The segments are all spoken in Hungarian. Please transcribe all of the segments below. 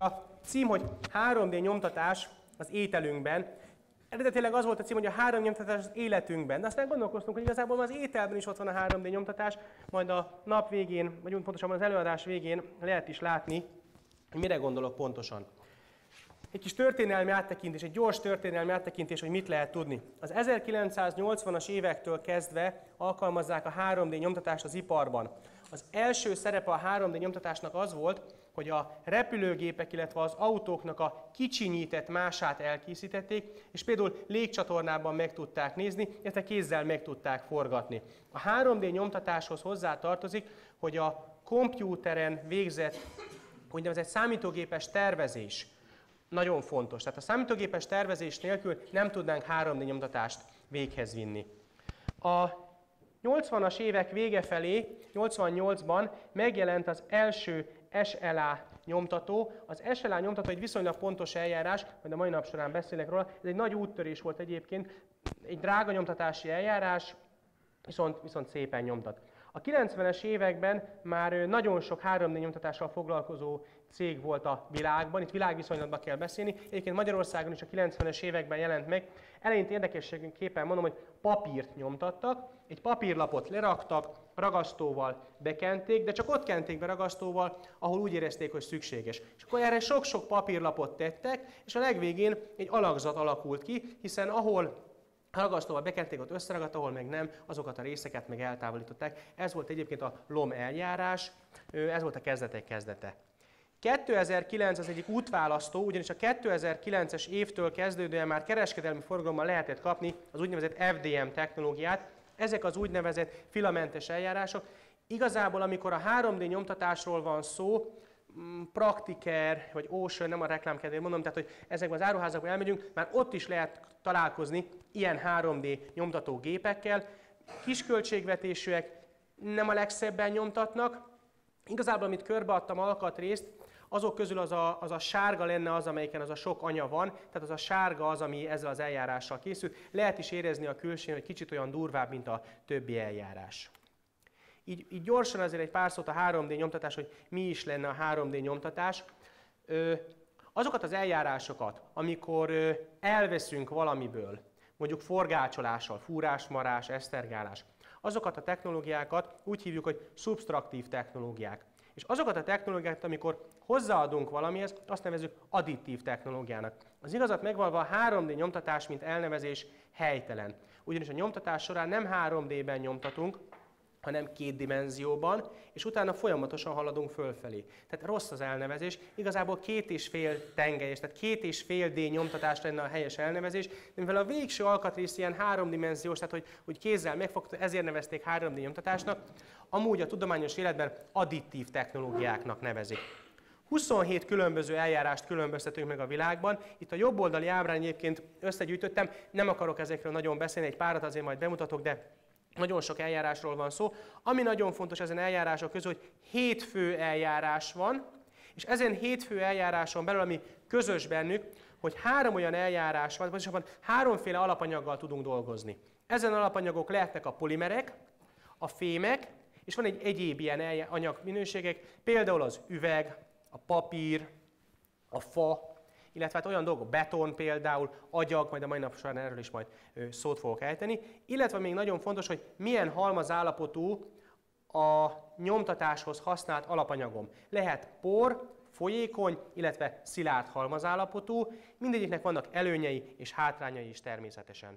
A cím, hogy 3D nyomtatás az ételünkben. Eredetileg az volt a cím, hogy a 3D nyomtatás az életünkben. De aztán gondolkoztunk, hogy igazából az ételben is ott van a 3D nyomtatás, majd a nap végén, vagy pontosabban az előadás végén lehet is látni, hogy mire gondolok pontosan. Egy kis történelmi áttekintés, egy gyors történelmi áttekintés, hogy mit lehet tudni. Az 1980-as évektől kezdve alkalmazzák a 3D nyomtatást az iparban. Az első szerepe a 3D nyomtatásnak az volt, hogy a repülőgépek, illetve az autóknak a kicsinyített mását elkészítették, és például légcsatornában meg tudták nézni, illetve kézzel meg tudták forgatni. A 3D nyomtatáshoz hozzá tartozik, hogy a kompjúteren végzett úgynevezett számítógépes tervezés nagyon fontos. Tehát a számítógépes tervezés nélkül nem tudnánk 3D nyomtatást véghez vinni. A 80-as évek vége felé, 88-ban megjelent az első SLA nyomtató. Az SLA nyomtató egy viszonylag pontos eljárás, majd a mai nap során beszélek róla. Ez egy nagy úttörés volt egyébként, egy drága nyomtatási eljárás, viszont szépen nyomtat. A 90-es években már nagyon sok 3D nyomtatással foglalkozó cég volt a világban, itt világviszonylatban kell beszélni. Egyébként Magyarországon is a 90-es években jelent meg. Eleinte érdekességképpen mondom, hogy papírt nyomtattak, egy papírlapot leraktak, ragasztóval bekenték, de csak ott kenték be ragasztóval, ahol úgy érezték, hogy szükséges. És akkor erre sok-sok papírlapot tettek, és a legvégén egy alakzat alakult ki, hiszen ahol ragasztóval bekenték, ott összeragadt, ahol meg nem, azokat a részeket meg eltávolították. Ez volt egyébként a LOM eljárás, ez volt a kezdetek kezdete. 2009 az egyik útválasztó, ugyanis a 2009-es évtől kezdődően már kereskedelmi forgalommal lehetett kapni az úgynevezett FDM technológiát. Ezek az úgynevezett filamentes eljárások. Igazából, amikor a 3D nyomtatásról van szó, Praktiker vagy Ocean, nem a reklámkedvéért mondom, tehát hogy ezekben az áruházakban elmegyünk, már ott is lehet találkozni ilyen 3D nyomtató gépekkel. Kis költségvetésűek, nem a legszebben nyomtatnak. Igazából, amit körbeadtam alkatrészt, azok közül az a sárga lenne az, amelyiken az a sok anya van, tehát az a sárga az, ami ezzel az eljárással készült. Lehet is érezni a külsején, hogy kicsit olyan durvább, mint a többi eljárás. Így gyorsan azért egy pár szót a 3D nyomtatás, hogy mi is lenne a 3D nyomtatás. Azokat az eljárásokat, amikor elveszünk valamiből, mondjuk forgácsolással, fúrásmarás, esztergálás, azokat a technológiákat úgy hívjuk, hogy szubsztraktív technológiák. És azokat a technológiákat, amikor hozzáadunk valamihez, azt nevezzük additív technológiának. Az igazat megvalva a 3D nyomtatás, mint elnevezés helytelen. Ugyanis a nyomtatás során nem 3D-ben nyomtatunk, hanem 2 dimenzióban, és utána folyamatosan haladunk fölfelé. Tehát rossz az elnevezés, igazából 2,5 tengelyes, tehát 2,5D nyomtatás lenne a helyes elnevezés, de mivel a végső alkatrész ilyen 3D-dimenziós, tehát hogy kézzel megfogta, ezért nevezték 3D nyomtatásnak, amúgy a tudományos életben additív technológiáknak nevezik. 27 különböző eljárást különböztetünk meg a világban. Itt a jobb oldali ábrán egyébként összegyűjtöttem, nem akarok ezekről nagyon beszélni, egy párat azért majd bemutatok, de nagyon sok eljárásról van szó. Ami nagyon fontos ezen eljárások közül, hogy 7 fő eljárás van, és ezen 7 fő eljáráson belül, ami közös bennük, hogy 3 olyan eljárás van, pontosabban 3-féle alapanyaggal tudunk dolgozni. Ezen alapanyagok lehetnek a polimerek, a fémek, és van egy egyéb ilyen anyagminőségek, például az üveg, a papír, a fa, illetve hát olyan dolgok, beton például, agyag, majd a mai nap során erről is majd szót fogok ejteni, illetve még nagyon fontos, hogy milyen halmazállapotú a nyomtatáshoz használt alapanyagom. Lehet por, folyékony, illetve szilárd halmazállapotú, mindegyiknek vannak előnyei és hátrányai is természetesen.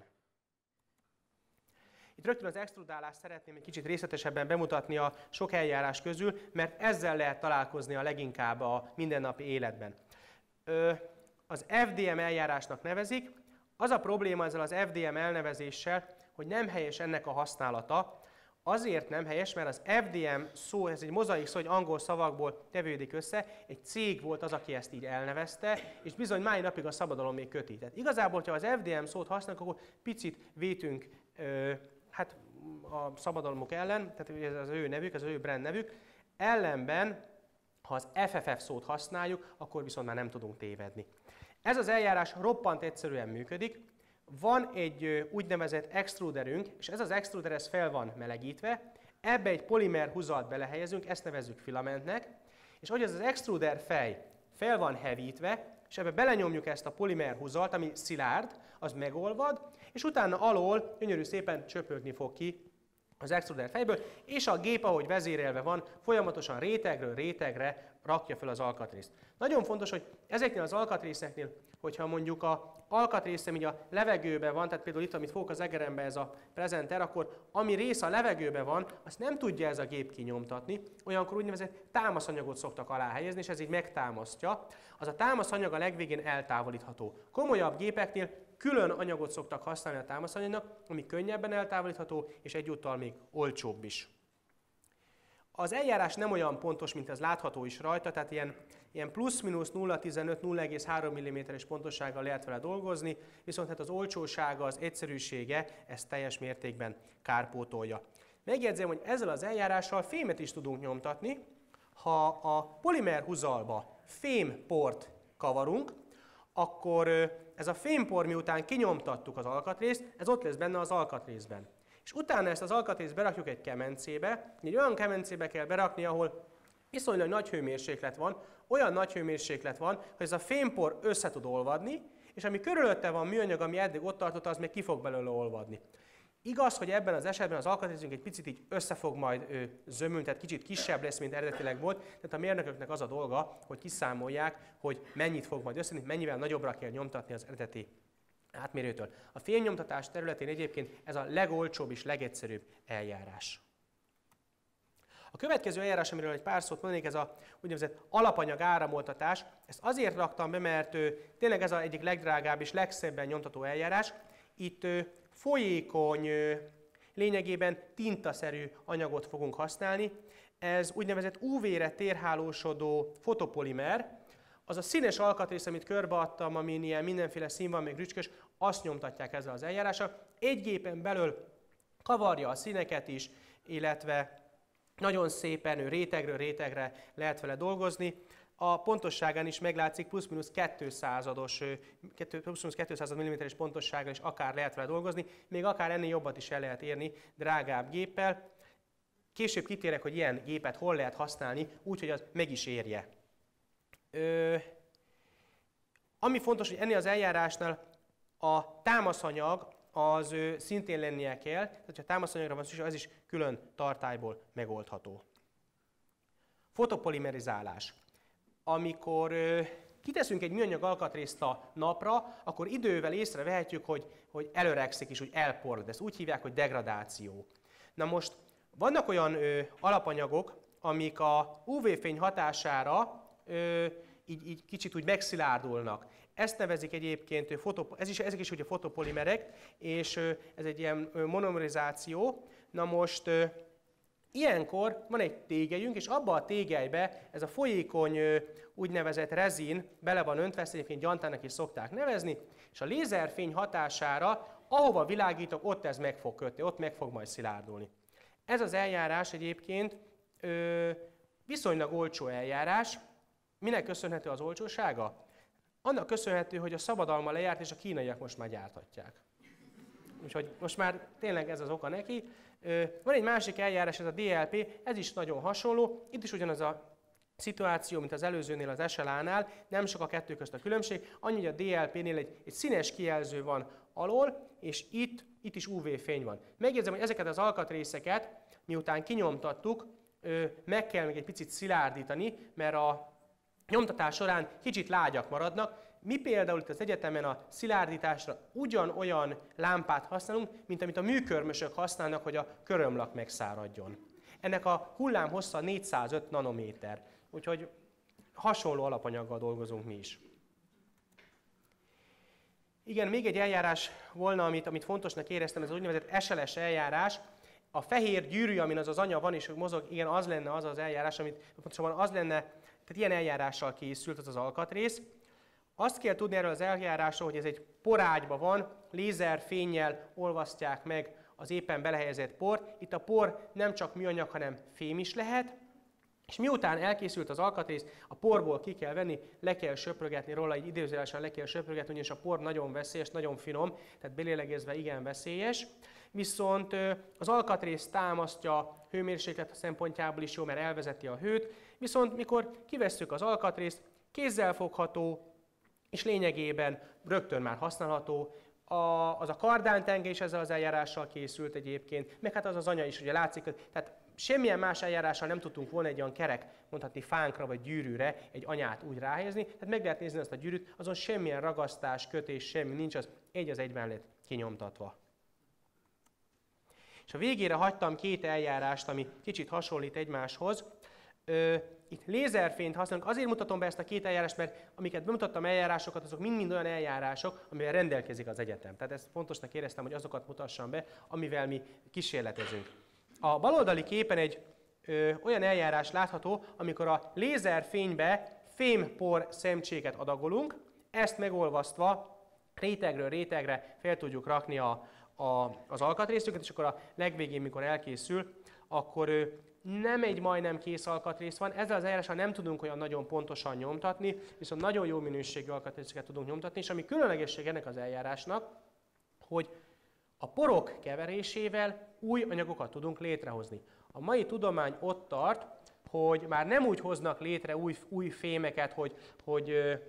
Itt rögtön az extrudálást szeretném egy kicsit részletesebben bemutatni a sok eljárás közül, mert ezzel lehet találkozni a leginkább a mindennapi életben. Az FDM eljárásnak nevezik. Az a probléma ezzel az FDM elnevezéssel, hogy nem helyes ennek a használata. Azért nem helyes, mert az FDM szó, ez egy mozaik szó, hogy angol szavakból tevődik össze, egy cég volt az, aki ezt így elnevezte, és bizony mai napig a szabadalom még köti. Tehát igazából, ha az FDM szót használjuk, akkor picit vétünk hát a szabadalmuk ellen, tehát ez az ő nevük, ez az ő brand nevük, ellenben, ha az FFF szót használjuk, akkor viszont már nem tudunk tévedni. Ez az eljárás roppant egyszerűen működik. Van egy úgynevezett extruderünk, és ez az extruder ez fel van melegítve, ebbe egy polimer huzalt belehelyezünk, ezt nevezzük filamentnek, és hogy ez az extruder fej fel van hevítve, és ebbe belenyomjuk ezt a polimerhuzalt, ami szilárd, az megolvad, és utána alól gyönyörű szépen csöpögni fog ki az extruder fejből, és a gép, ahogy vezérelve van, folyamatosan rétegről rétegre rakja fel az alkatrészt. Nagyon fontos, hogy ezeknél az alkatrészeknél, hogyha mondjuk az alkatrészem így a levegőben van, tehát például itt, amit fogok az egerembe ez a prezenter, akkor ami rész a levegőben van, azt nem tudja ez a gép kinyomtatni, olyankor úgynevezett támaszanyagot szoktak alá helyezni, és ez így megtámasztja. Az a támaszanyag a legvégén eltávolítható. Komolyabb gépeknél külön anyagot szoktak használni a támaszanyagnak, ami könnyebben eltávolítható, és egyúttal még olcsóbb is. Az eljárás nem olyan pontos, mint ez látható is rajta, tehát ilyen plusz-minusz 0,15-0,3 mm-es pontossággal lehet vele dolgozni, viszont hát az olcsósága, az egyszerűsége ezt teljes mértékben kárpótolja. Megjegyzem, hogy ezzel az eljárással fémet is tudunk nyomtatni. Ha a polimerhuzalba fémport kavarunk, akkor ez a fémpor, miután kinyomtattuk az alkatrészt, ez ott lesz benne az alkatrészben. És utána ezt az alkatrészt berakjuk egy kemencébe, egy olyan kemencébe kell berakni, ahol viszonylag nagy hőmérséklet van, olyan nagy hőmérséklet van, hogy ez a fémpor össze tud olvadni, és ami körülötte van műanyag, ami eddig ott tartott, az még ki fog belőle olvadni. Igaz, hogy ebben az esetben az alkatrészünk egy picit így össze fog majd zömülni, tehát kicsit kisebb lesz, mint eredetileg volt, tehát a mérnököknek az a dolga, hogy kiszámolják, hogy mennyit fog majd összenni, mennyivel nagyobbra kell nyomtatni az eredeti átmérőtől. A fémnyomtatás területén egyébként ez a legolcsóbb és legegyszerűbb eljárás. A következő eljárás, amiről egy pár szót mondanék, ez a úgynevezett alapanyag áramoltatás. Ezt azért raktam be, mert tényleg ez az egyik legdrágább és legszebben nyomtató eljárás. Itt folyékony, lényegében tintaszerű anyagot fogunk használni. Ez úgynevezett UV-re térhálósodó fotopolimer. Az a színes alkatrész, amit körbeadtam, amin ilyen mindenféle szín van, még rücskös, azt nyomtatják ezzel az eljárással. Egy gépen belül kavarja a színeket is, illetve nagyon szépen rétegről rétegre lehet vele dolgozni. A pontosságán is meglátszik, plusz-minusz 200 mm-es pontossággal is akár lehet vele dolgozni, még akár ennél jobbat is el lehet érni drágább géppel. Később kitérek, hogy ilyen gépet hol lehet használni, úgy, hogy az meg is érje. Ami fontos, hogy ennél az eljárásnál a támaszanyag az szintén lennie kell, tehát ha támaszaняgra van szükség, az is külön tartályból megoldható. Fotopolimerizálás. Amikor kiteszünk egy műanyag alkatrészt a napra, akkor idővel észrevehetjük, hogy elöregszik és hogy elporlad. Ezt úgy hívják, hogy degradáció. Na most vannak olyan alapanyagok, amik a UV-fény hatására így kicsit úgy megszilárdulnak. Ezt nevezik egyébként, ezek is ugye fotopolimerek, és ez egy ilyen monomerizáció. Na most ilyenkor van egy tégelyünk, és abba a tégelybe ez a folyékony úgynevezett rezin bele van öntve, ezt egyébként gyantának is szokták nevezni, és a lézerfény hatására, ahova világítok, ott ez meg fog kötni, ott meg fog majd szilárdulni. Ez az eljárás egyébként viszonylag olcsó eljárás. Minek köszönhető az olcsósága? Annak köszönhető, hogy a szabadalma lejárt, és a kínaiak most már gyárthatják. Úgyhogy most már tényleg ez az oka neki. Van egy másik eljárás, ez a DLP, ez is nagyon hasonló. Itt is ugyanaz a szituáció, mint az előzőnél, az SLA-nál, nem sok a kettő közt a különbség, annyi, hogy a DLP-nél egy színes kijelző van alól, és itt is UV-fény van. Megjegyzem, hogy ezeket az alkatrészeket, miután kinyomtattuk, meg kell még egy picit szilárdítani, mert a nyomtatás során kicsit lágyak maradnak. Mi például itt az egyetemen a szilárdításra ugyanolyan lámpát használunk, mint amit a műkörmösök használnak, hogy a körömlak megszáradjon. Ennek a hullámhossza 405 nanométer, úgyhogy hasonló alapanyaggal dolgozunk mi is. Igen, még egy eljárás volna, amit fontosnak éreztem, ez az úgynevezett SLS eljárás. A fehér gyűrű, amin az anya van és mozog, igen, az lenne az az eljárás, amit pontosabban az lenne, tehát ilyen eljárással készült az alkatrész. Azt kell tudni erről az eljárásról, hogy ez egy porágyban van, lézerfénnyel olvasztják meg az éppen belehelyezett port. Itt a por nem csak műanyag, hanem fém is lehet. És miután elkészült az alkatrész, a porból ki kell venni, le kell söprögetni róla, egy időzőjelesen le kell söprögetni, ugyanis a por nagyon veszélyes, nagyon finom, tehát belélegezve igen veszélyes. Viszont az alkatrész támasztja hőmérséklet szempontjából is jó, mert elvezeti a hőt. Viszont mikor kivesszük az alkatrészt, kézzelfogható, és lényegében rögtön már használható. Az a kardántenge is ezzel az eljárással készült egyébként, meg hát az az anya is, ugye látszik, tehát semmilyen más eljárással nem tudtunk volna egy olyan kerek, mondhatni fánkra vagy gyűrűre egy anyát úgy ráhelyezni, tehát meg lehet nézni azt a gyűrűt, azon semmilyen ragasztás, kötés, semmi nincs, az egy az egyben lett kinyomtatva. És a végére hagytam két eljárást, ami kicsit hasonlít egymáshoz. Itt lézerfényt használunk. Azért mutatom be ezt a két eljárást, mert amiket bemutattam eljárásokat, azok mind-mind olyan eljárások, amivel rendelkezik az egyetem. Tehát ezt fontosnak éreztem, hogy azokat mutassam be, amivel mi kísérletezünk. A baloldali képen egy olyan eljárás látható, amikor a lézerfénybe fémpor szemcséket adagolunk, ezt megolvasztva rétegről rétegre fel tudjuk rakni az alkatrészünket, és akkor a legvégén, mikor elkészül, akkor nem egy majdnem kész alkatrész van, ezzel az eljárással nem tudunk olyan nagyon pontosan nyomtatni, viszont nagyon jó minőségű alkatrészeket tudunk nyomtatni, és ami különlegesség ennek az eljárásnak, hogy a porok keverésével új anyagokat tudunk létrehozni. A mai tudomány ott tart, hogy már nem úgy hoznak létre új fémeket, hogy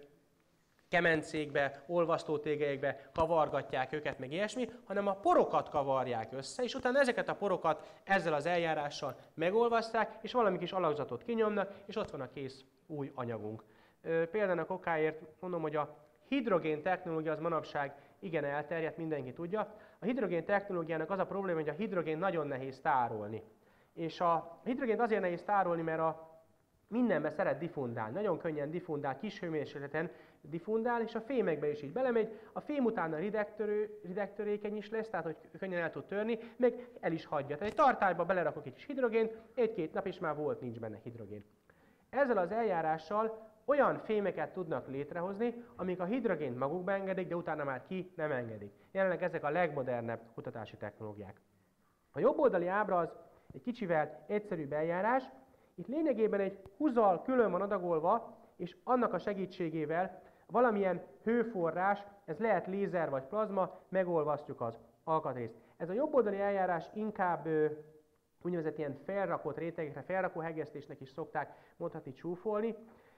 kemencékbe, olvasztótégelyekbe kavargatják őket, meg ilyesmi, hanem a porokat kavarják össze, és utána ezeket a porokat ezzel az eljárással megolvasztják, és valami kis alakzatot kinyomnak, és ott van a kész új anyagunk. Példának okáért mondom, hogy a hidrogén technológia az manapság igen elterjedt, mindenki tudja. A hidrogén technológiának az a probléma, hogy a hidrogén nagyon nehéz tárolni. És a hidrogént azért nehéz tárolni, mert mindenbe szeret diffundálni, nagyon könnyen diffundál, kis hőmérsékleten diffundál, és a fémekbe is így belemegy. A fém utána ridegtörékeny is lesz, tehát hogy könnyen el tud törni, meg el is hagyja. Tehát egy tartályba belerakok egy kis hidrogént, egy-két nap és már nincs benne hidrogén. Ezzel az eljárással olyan fémeket tudnak létrehozni, amik a hidrogént magukba engedik, de utána már ki nem engedik. Jelenleg ezek a legmodernebb kutatási technológiák. A jobb oldali ábra az egy kicsivel egyszerűbb eljárás. Itt lényegében egy húzzal külön van adagolva, és annak a segítségével valamilyen hőforrás, ez lehet lézer vagy plazma, megolvasztjuk az alkatrészt. Ez a jobb oldali eljárás inkább úgynevezett ilyen felrakott rétegekre, felrakó hegesztésnek is szokták mondhatni csúfolni.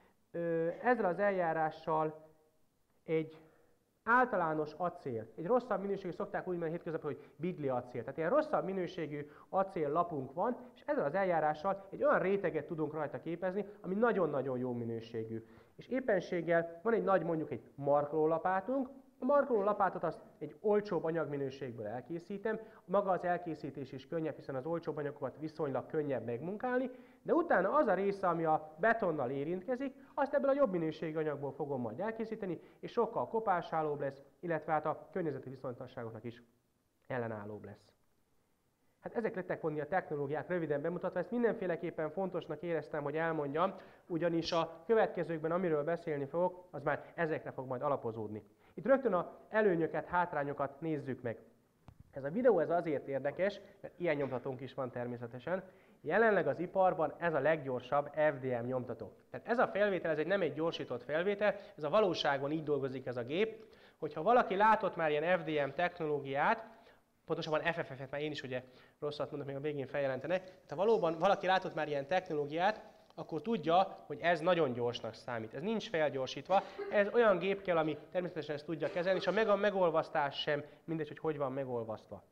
Ezzel az eljárással egy általános acél, egy rosszabb minőségű, szokták úgy mondani hétköznapban, hogy bigli acél. Tehát ilyen rosszabb minőségű acéllapunk van, és ezzel az eljárással egy olyan réteget tudunk rajta képezni, ami nagyon-nagyon jó minőségű. És éppenséggel van egy nagy, mondjuk egy markolólapátunk. A markolólapátot azt egy olcsóbb anyagminőségből elkészítem. Maga az elkészítés is könnyebb, hiszen az olcsóbb anyagokat viszonylag könnyebb megmunkálni, de utána az a része, ami a betonnal érintkezik, azt ebből a jobb minőségű anyagból fogom majd elkészíteni, és sokkal kopásállóbb lesz, illetve hát a környezeti viszonytalanságoknak is ellenállóbb lesz. Hát ezek lettek volna a technológiák röviden bemutatva, ezt mindenféleképpen fontosnak éreztem, hogy elmondjam, ugyanis a következőkben, amiről beszélni fogok, az már ezekre fog majd alapozódni. Itt rögtön az előnyöket, hátrányokat nézzük meg. Ez a videó ez azért érdekes, mert ilyen nyomtatónk is van természetesen. Jelenleg az iparban ez a leggyorsabb FDM nyomtató. Tehát ez a felvétel, ez nem egy gyorsított felvétel, ez a valóságban így dolgozik ez a gép. Hogyha valaki látott már ilyen FDM technológiát, pontosabban FFF-et, már én is ugye rosszat mondok, még a végén feljelentenek. Tehát ha valóban valaki látott már ilyen technológiát, akkor tudja, hogy ez nagyon gyorsnak számít. Ez nincs felgyorsítva, ez olyan gép kell, ami természetesen ezt tudja kezelni, és a megolvasztás sem mindegy, hogy van megolvasztva.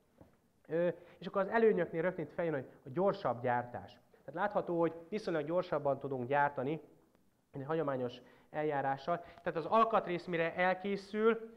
És akkor az előnyöknél rögtön itt feljön, hogy a gyorsabb gyártás. Tehát látható, hogy viszonylag gyorsabban tudunk gyártani egy hagyományos eljárással. Tehát az alkatrész, mire elkészül,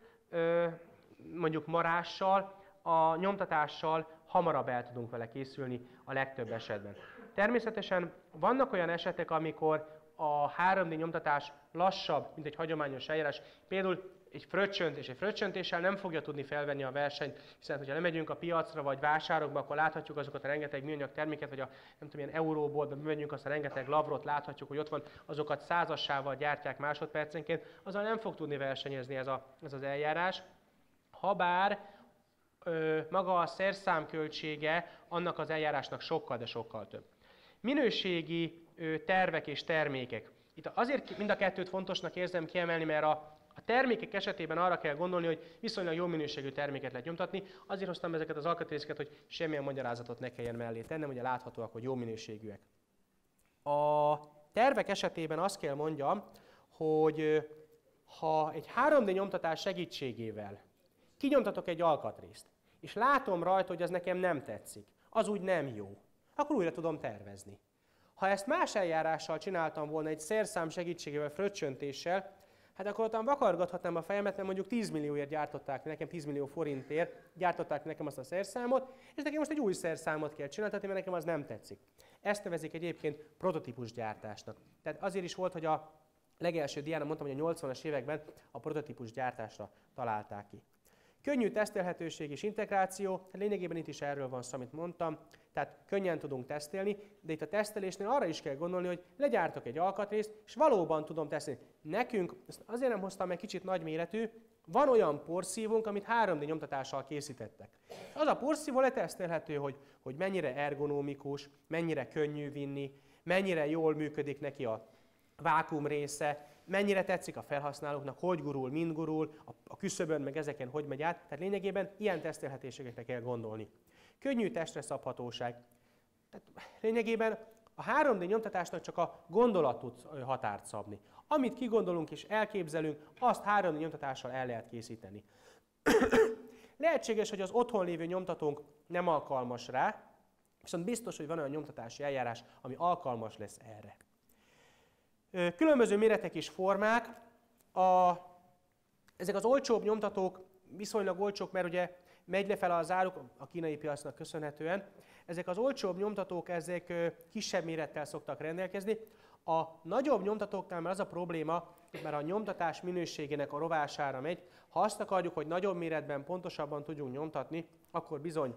mondjuk marással, a nyomtatással hamarabb el tudunk vele készülni a legtöbb esetben. Természetesen vannak olyan esetek, amikor a 3D nyomtatás lassabb, mint egy hagyományos eljárás. Például egy fröccsöntéssel nem fogja tudni felvenni a versenyt, hiszen hogyha lemegyünk a piacra vagy vásárokba, akkor láthatjuk azokat a rengeteg műanyag terméket, vagy a nem tudom, ilyen euróboltba megyünk, azt a rengeteg labrot, láthatjuk, hogy ott van, azokat százassával gyártják másodpercenként, azzal nem fog tudni versenyezni ez az eljárás. Habár maga a szerszámköltsége annak az eljárásnak sokkal, de sokkal több. Minőségi tervek és termékek. Itt azért mind a kettőt fontosnak érzem kiemelni, mert a termékek esetében arra kell gondolni, hogy viszonylag jó minőségű terméket lehet nyomtatni. Azért hoztam ezeket az alkatrészeket, hogy semmilyen magyarázatot ne kelljen mellé tennem, ugye láthatóak, hogy jó minőségűek. A tervek esetében azt kell mondjam, hogy ha egy 3D nyomtatás segítségével kinyomtatok egy alkatrészt, és látom rajta, hogy az nekem nem tetszik, az úgy nem jó, akkor újra tudom tervezni. Ha ezt más eljárással csináltam volna, egy szerszám segítségével, fröccsöntéssel, hát akkor ottan vakargathatnám a fejemet, mert mondjuk 10 millióért gyártották nekem, 10 millió forintért gyártották nekem azt a szerszámot, és nekem most egy új szerszámot kell csináltatni, mert nekem az nem tetszik. Ezt nevezik egyébként prototípusgyártásnak. Tehát azért is volt, hogy a legelső diánon mondtam, hogy a 80-as években a prototípusgyártásra találták ki. Könnyű tesztelhetőség és integráció, lényegében itt is erről van szó, amit mondtam, tehát könnyen tudunk tesztelni, de itt a tesztelésnél arra is kell gondolni, hogy legyártok egy alkatrészt, és valóban tudom tesztelni. Nekünk, azért nem hoztam meg kicsit nagyméretű, van olyan porszívónk, amit 3D nyomtatással készítettek. Az a porszívó letesztelhető, hogy mennyire ergonomikus, mennyire könnyű vinni, mennyire jól működik neki a vákuum része, mennyire tetszik a felhasználóknak, hogy gurul, mind gurul, a küszöbön, meg ezeken hogy megy át. Tehát lényegében ilyen tesztelhetőségekre kell gondolni. Könnyű testre szabhatóság. Tehát lényegében a 3D nyomtatásnak csak a gondolat tud határt szabni. Amit kigondolunk és elképzelünk, azt 3D nyomtatással el lehet készíteni. Lehetséges, hogy az otthon lévő nyomtatónk nem alkalmas rá, viszont biztos, hogy van olyan nyomtatási eljárás, ami alkalmas lesz erre. Különböző méretek és formák. Ezek az olcsóbb nyomtatók viszonylag olcsók, mert ugye megy lefele az áruk a kínai piacnak köszönhetően. Ezek az olcsóbb nyomtatók, ezek kisebb mérettel szoktak rendelkezni. A nagyobb nyomtatóknál már az a probléma, mert a nyomtatás minőségének a rovására megy. Ha azt akarjuk, hogy nagyobb méretben pontosabban tudjunk nyomtatni, akkor bizony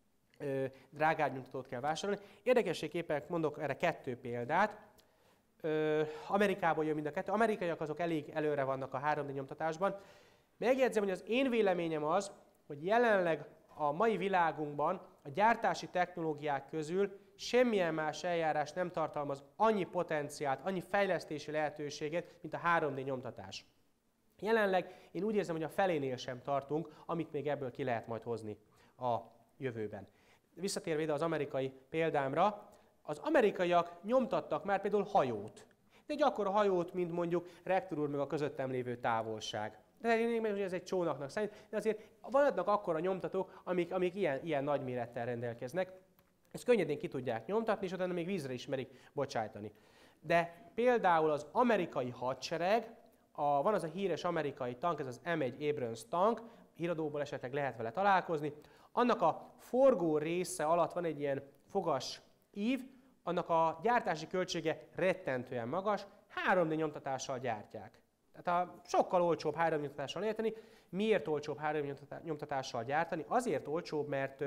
drágább nyomtatót kell vásárolni. Érdekességképpen mondok erre 2 példát. Amerikából jön mind a 2. Amerikaiak azok elég előre vannak a 3D nyomtatásban. Megjegyzem, hogy az én véleményem az, hogy jelenleg a mai világunkban a gyártási technológiák közül semmilyen más eljárás nem tartalmaz annyi potenciált, annyi fejlesztési lehetőséget, mint a 3D nyomtatás. Jelenleg én úgy érzem, hogy a felénél sem tartunk, amit még ebből ki lehet majd hozni a jövőben. Visszatérve ide az amerikai példámra, az amerikaiak nyomtattak már például hajót. De egy akkora hajót, mint mondjuk Rektor úr meg a közöttem lévő távolság. De hogy ez egy csónaknak számít, de azért vannak akkora nyomtatók, amik ilyen nagy mérettel rendelkeznek. Ezt könnyedén ki tudják nyomtatni, és utána még vízre is merik bocsájtani. De például az amerikai hadsereg, van az a híres amerikai tank, ez az M1 Abrams tank, híradóból esetleg lehet vele találkozni. Annak a forgó része alatt van egy ilyen fogas ív, annak a gyártási költsége rettentően magas, 3D nyomtatással gyártják. Tehát sokkal olcsóbb 3D nyomtatással érteni. Miért olcsóbb 3D nyomtatással gyártani? Azért olcsóbb, mert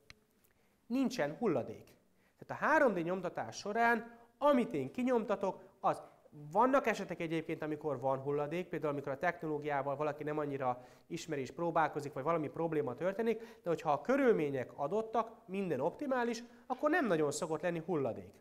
nincsen hulladék. Tehát a 3D nyomtatás során, amit én kinyomtatok, az vannak esetek egyébként, amikor van hulladék, például amikor a technológiával valaki nem annyira ismeri és próbálkozik, vagy valami probléma történik, de hogyha a körülmények adottak, minden optimális, akkor nem nagyon szokott lenni hulladék.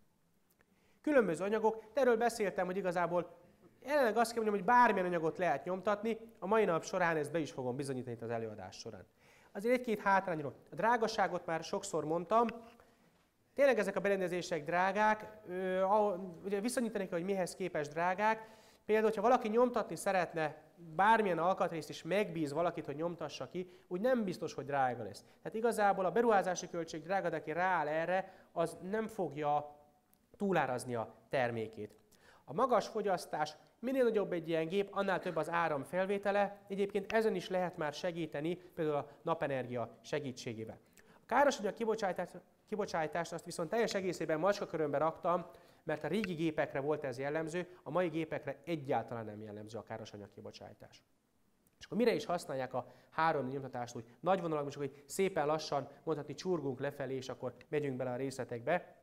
Különböző anyagok, de erről beszéltem, hogy igazából jelenleg azt kell mondjam, hogy bármilyen anyagot lehet nyomtatni, a mai nap során ezt be is fogom bizonyítani az előadás során. Azért egy-két hátrányról. A drágaságot már sokszor mondtam, tényleg ezek a berendezések drágák, ugye viszonyítani kell, hogy mihez képest drágák. Például, ha valaki nyomtatni szeretne bármilyen alkatrészt és megbíz valakit, hogy nyomtassa ki, úgy nem biztos, hogy drága lesz. Tehát igazából a beruházási költség drága, de aki rááll erre, az nem fogja túlárazni a termékét. A magas fogyasztás, minél nagyobb egy ilyen gép, annál több az áram felvétele. Egyébként ezen is lehet már segíteni, például a napenergia segítségével. A károsanyag kibocsátást azt viszont teljes egészében macskakörömbe raktam, mert a régi gépekre volt ez jellemző, a mai gépekre egyáltalán nem jellemző a károsanyag kibocsátás. És akkor mire is használják a 3D nyomtatást, úgy nagy vonalakban, csak hogy szépen lassan mondhatni csurgunk lefelé, és akkor megyünk bele a részletekbe.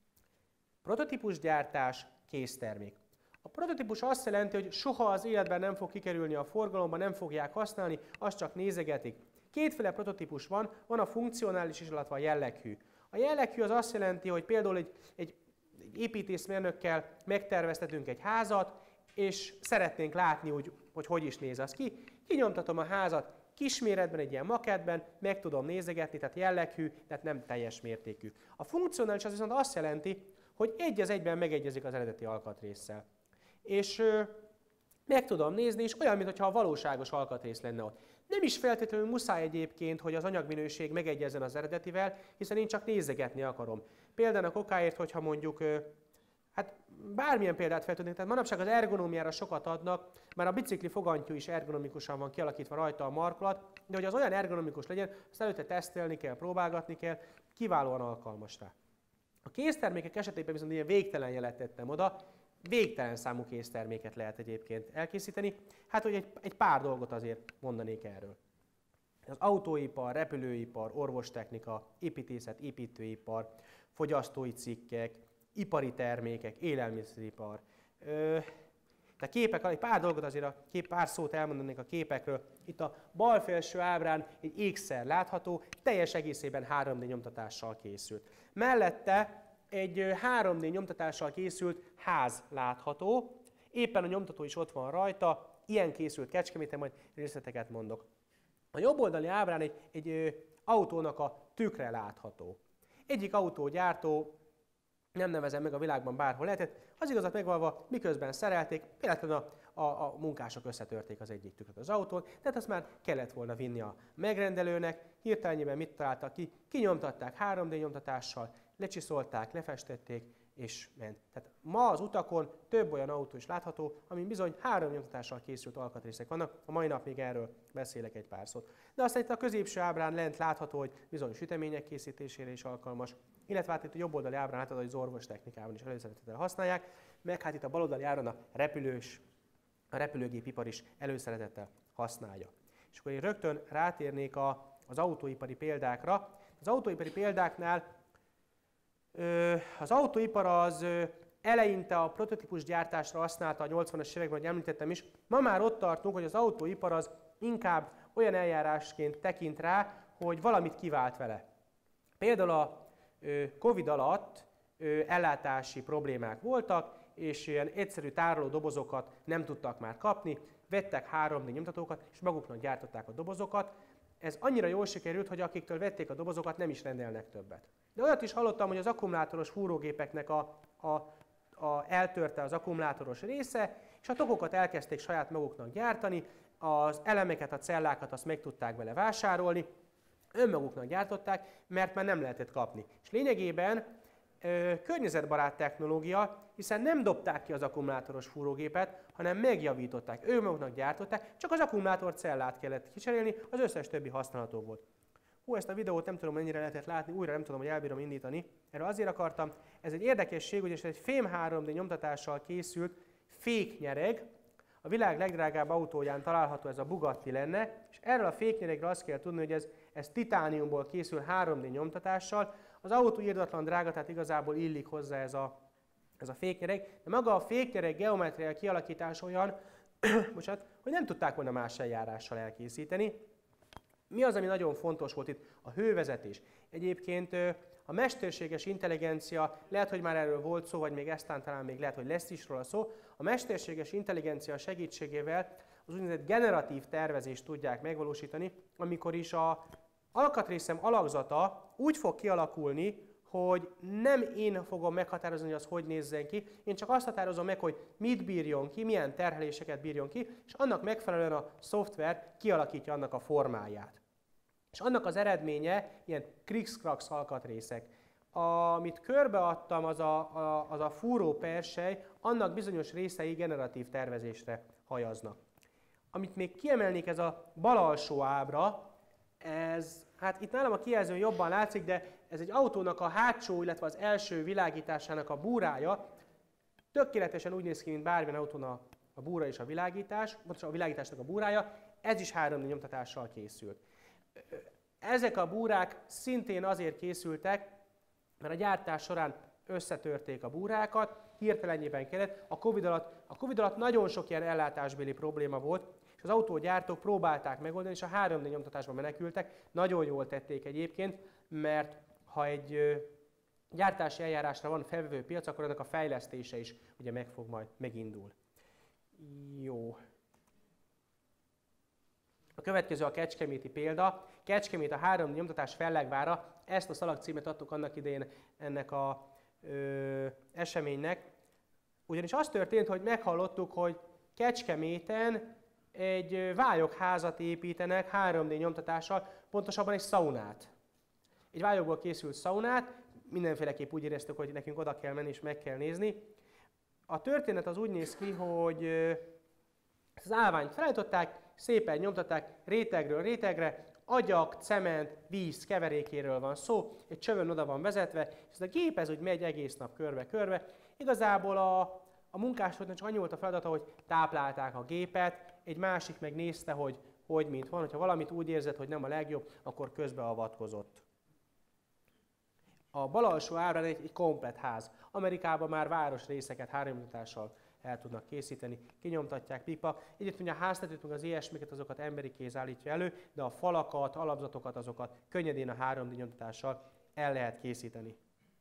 Prototípusgyártás, késztermék. A prototípus azt jelenti, hogy soha az életben nem fog kikerülni a forgalomba, nem fogják használni, azt csak nézegetik. Kétféle prototípus van a funkcionális is, illetve a jelleghű. A jelleghű az azt jelenti, hogy például egy építészmérnökkel megterveztetünk egy házat, és szeretnénk látni, hogy is néz az ki. Kinyomtatom a házat kisméretben, egy ilyen makettben, meg tudom nézegetni, tehát jelleghű, tehát nem teljes mértékű. A funkcionális az viszont azt jelenti, hogy egy az egyben megegyezik az eredeti alkatrésszel. És meg tudom nézni, és olyan, mintha a valóságos alkatrész lenne ott. Nem is feltétlenül muszáj egyébként, hogy az anyagminőség megegyezzen az eredetivel, hiszen én csak nézegetni akarom. Például okáért, hogyha mondjuk, hát bármilyen példát fel tudnék, tehát manapság az ergonómiára sokat adnak, már a bicikli fogantyú is ergonomikusan van kialakítva rajta a markolat, de hogy az olyan ergonomikus legyen, azt előtte tesztelni kell, próbálgatni kell, kiválóan alkalmas rá. A késztermékek esetében viszont ilyen végtelen jelet tettem oda, végtelen számú készterméket lehet egyébként elkészíteni. Hát, hogy egy pár dolgot azért mondanék erről. Az autóipar, repülőipar, orvostechnika, építészet, építőipar, fogyasztói cikkek, ipari termékek, élelmiszeripar. De képek, egy pár dolgot azért, pár szót elmondanék a képekről. Itt a bal felső ábrán egy ékszer látható, teljes egészében 3D nyomtatással készült. Mellette egy 3D nyomtatással készült ház látható, éppen a nyomtató is ott van rajta, ilyen készült Kecskeméten, majd részleteket mondok. A jobb oldali ábrán egy autónak a tükre látható. Egyik autógyártó, nem nevezem meg, a világban bárhol lehetett, az igazat megvalva, miközben szerelték, például a munkások összetörték az egyik tükröt az autón, tehát azt már kellett volna vinni a megrendelőnek, hirtelenjében mit találtak ki, kinyomtatták 3D nyomtatással, lecsiszolták, lefestették, és ment. Tehát ma az utakon több olyan autó is látható, amin bizony 3D nyomtatással készült alkatrészek vannak, a mai nap még erről beszélek egy pár szót. De aztán itt a középső ábrán lent látható, hogy bizony sütemények készítésére is alkalmas, illetve hát itt a jobb oldali ábrán látható, hogy az orvostechnikában is előszeretettel használják, meg hát itt a bal oldali ábrán a repülőgépipar is előszeretettel használja. És akkor én rögtön rátérnék az autóipari példákra. Az autóipari példáknál az autóipar az eleinte a prototípus gyártásra használta a 80-as években, ahogy említettem is. Ma már ott tartunk, hogy az autóipar az inkább olyan eljárásként tekint rá, hogy valamit kivált vele. Például a Covid alatt ellátási problémák voltak, és ilyen egyszerű tároló dobozokat nem tudtak már kapni, vettek 3D nyomtatókat, és maguknak gyártották a dobozokat. Ez annyira jól sikerült, hogy akiktől vették a dobozokat, nem is rendelnek többet. De olyat is hallottam, hogy az akkumulátoros fúrógépeknek eltörte az akkumulátoros része, és a tokokat elkezdték saját maguknak gyártani, az elemeket, a cellákat azt meg tudták vele vásárolni, önmaguknak gyártották, mert már nem lehetett kapni. És lényegében környezetbarát technológia, hiszen nem dobták ki az akkumulátoros fúrógépet, hanem megjavították, önmaguknak gyártották, csak az akkumulátor cellát kellett kicserélni, az összes többi használható volt. Ezt a videót nem tudom, mennyire lehetett látni, újra nem tudom, hogy elbírom indítani. Erről azért akartam, ez egy érdekesség, hogy ez egy fém 3D nyomtatással készült féknyereg. A világ legdrágább autóján található, ez a Bugatti lenne, és erről a féknyeregről azt kell tudni, hogy ez titániumból készül 3D nyomtatással. Az autó irdatlan drága, tehát igazából illik hozzá ez a féknyereg, de maga a féknyereg geometriai kialakítás olyan, hogy nem tudták volna más eljárással elkészíteni. Mi az, ami nagyon fontos volt itt? A hővezetés. Egyébként a mesterséges intelligencia, lehet, hogy már erről volt szó, vagy még eztán talán még lehet, hogy lesz is róla szó, a mesterséges intelligencia segítségével az úgynevezett generatív tervezést tudják megvalósítani, amikor is az alkatrészem alakzata úgy fog kialakulni, hogy nem én fogom meghatározni, hogy az hogy nézzen ki, én csak azt határozom meg, hogy mit bírjon ki, milyen terheléseket bírjon ki, és annak megfelelően a szoftver kialakítja annak a formáját. És annak az eredménye ilyen krikszkraksz alkatrészek. Amit körbeadtam, az a fúró persely, annak bizonyos részei generatív tervezésre hajaznak. Amit még kiemelnék, ez a bal alsó ábra, hát itt nálam a kijelzőn jobban látszik, de ez egy autónak a hátsó, illetve az első világításának a búrája. Tökéletesen úgy néz ki, mint bármilyen autón a búra és a világítás, pontosan a világításnak a búrája, ez is 3D nyomtatással készült. Ezek a búrák szintén azért készültek, mert a gyártás során összetörték a búrákat, hirtelenjében kellett. A Covid alatt nagyon sok ilyen ellátásbéli probléma volt, és az autógyártók próbálták megoldani, és a 3D nyomtatásba menekültek. Nagyon jól tették egyébként, mert ha egy gyártási eljárásra van felvevő piac, akkor ennek a fejlesztése is ugye megindul. Jó. A következő a kecskeméti példa. Kecskemét a 3D nyomtatás fellegvára, ezt a szalagcímet adtuk annak idején ennek az eseménynek. Ugyanis az történt, hogy meghallottuk, hogy Kecskeméten egy vályogházat építenek 3D nyomtatással, pontosabban egy szaunát. Egy vályogból készült szaunát, mindenféleképp úgy éreztük, hogy nekünk oda kell menni és meg kell nézni. A történet az úgy néz ki, hogy az állványt felállították, szépen nyomtatták rétegről rétegre, agyak, cement, víz keverékéről van szó, egy csövön oda van vezetve, és ez a gép ez úgy megy egész nap körbe-körbe. Igazából a munkásoknak csak annyi volt a feladata, hogy táplálták a gépet, egy másik meg nézte, hogy mint van, hogyha valamit úgy érzed, hogy nem a legjobb, akkor közbeavatkozott. A bal alsó ábrán egy komplett ház. Amerikában már városrészeket 3D-nyomtatással el tudnak készíteni, kinyomtatják pikpak. Egyébként ugye a háztetőt, meg az ilyesmiket, azokat emberi kéz állítja elő, de a falakat, alapzatokat, azokat könnyedén a 3D nyomtatással el lehet készíteni.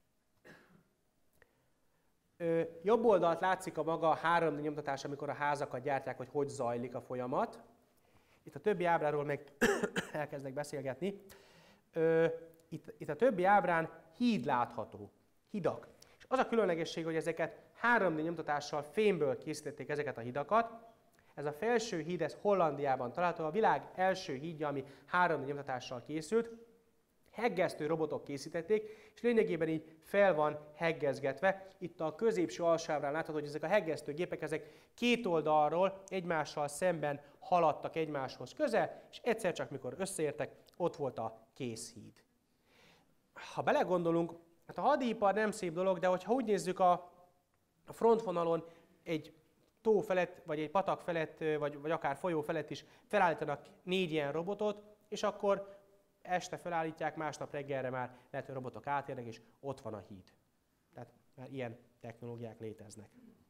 Jobb oldalt látszik a maga 3D nyomtatás, amikor a házakat gyártják, hogy zajlik a folyamat. Itt a többi ábráról meg elkezdek beszélgetni. Itt a többi ábrán híd látható, hidak. És az a különlegesség, hogy ezeket 3D nyomtatással fémből készítették ezeket a hidakat. Ez a felső híd, ez Hollandiában található, a világ első hídja, ami 3D nyomtatással készült. Heggesztő robotok készítették, és lényegében így fel van heggezgetve. Itt a középső alsó ábrán látható, hogy ezek a heggesztő gépek, ezek két oldalról egymással szemben haladtak egymáshoz közel, és egyszer csak mikor összeértek, ott volt a kész híd. Ha belegondolunk, hát a hadipar nem szép dolog, de hogyha úgy nézzük a frontvonalon egy tó felett, vagy egy patak felett, vagy akár folyó felett is felállítanak 4 ilyen robotot, és akkor este felállítják, másnap reggelre már lehet, hogy a robotok átérnek, és ott van a híd. Tehát már ilyen technológiák léteznek.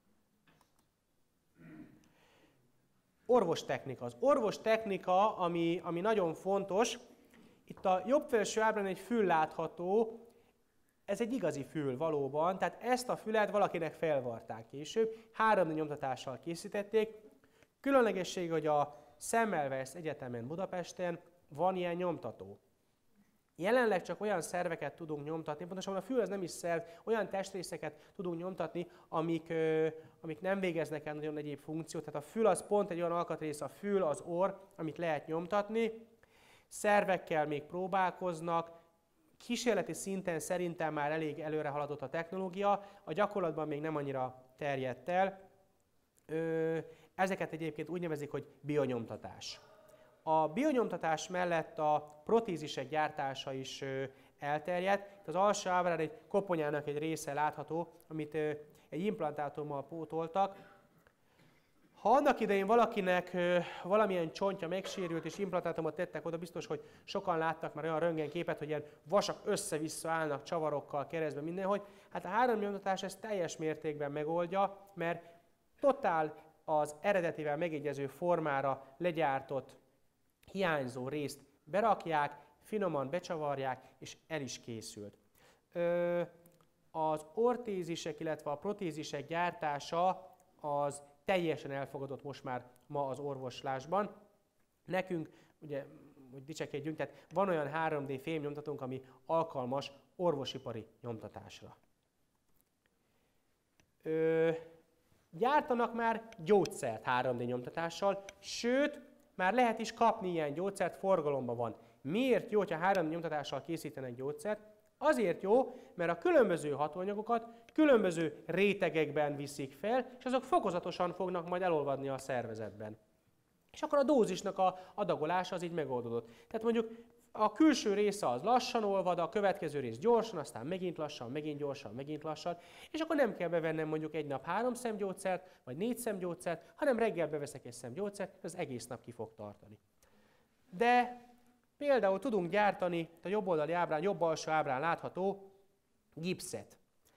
Orvostechnika. Az orvostechnika, ami nagyon fontos, itt a jobb felső ábrán egy fül látható, ez egy igazi fül valóban, tehát ezt a fület valakinek felvarták később, 3D nyomtatással készítették. Különlegesség, hogy a Semmelweis Egyetemen Budapesten van ilyen nyomtató. Jelenleg csak olyan szerveket tudunk nyomtatni, pontosabban a fül az nem is szerv, olyan testrészeket tudunk nyomtatni, amik nem végeznek el nagyon egyéb funkciót. Tehát a fül az pont egy olyan alkatrész, a fül, az orr, amit lehet nyomtatni. Szervekkel még próbálkoznak, kísérleti szinten szerintem már elég előre haladott a technológia, a gyakorlatban még nem annyira terjedt el. Ezeket egyébként úgy nevezik, hogy bionyomtatás. A bionyomtatás mellett a protézisek gyártása is elterjedt. Itt az alsó ábrán egy koponyának egy része látható, amit egy implantátummal pótoltak. Ha annak idején valakinek valamilyen csontja megsérült és implantátumot tettek oda, biztos, hogy sokan láttak már olyan röntgenképet, hogy ilyen vasak össze-vissza állnak csavarokkal keresztbe mindenhogy. Hát a 3D nyomtatás ezt teljes mértékben megoldja, mert totál az eredetivel megegyező formára legyártott hiányzó részt berakják, finoman becsavarják, és el is készült. Az ortézisek, illetve a protézisek gyártása az teljesen elfogadott most már ma az orvoslásban. Nekünk, ugye, hogy dicsekedjünk, tehát van olyan 3D fémnyomtatónk, ami alkalmas orvosipari nyomtatásra. Gyártanak már gyógyszert 3D nyomtatással, sőt, már lehet is kapni ilyen gyógyszert, forgalomban van. Miért jó, hogyha 3D nyomtatással készítenek gyógyszert? Azért jó, mert a különböző hatóanyagokat különböző rétegekben viszik fel, és azok fokozatosan fognak majd elolvadni a szervezetben. És akkor a dózisnak a adagolása az így megoldódott. Tehát mondjuk a külső része az lassan olvad, a következő rész gyorsan, aztán megint lassan, megint gyorsan, megint lassan, és akkor nem kell bevennem mondjuk egy nap 3 szemgyógyszert, vagy 4 szemgyógyszert, hanem reggel beveszek egy szemgyógyszert, az egész nap ki fog tartani. De például tudunk gyártani, a jobb oldali ábrán, jobb alsó ábrán látható gipszet.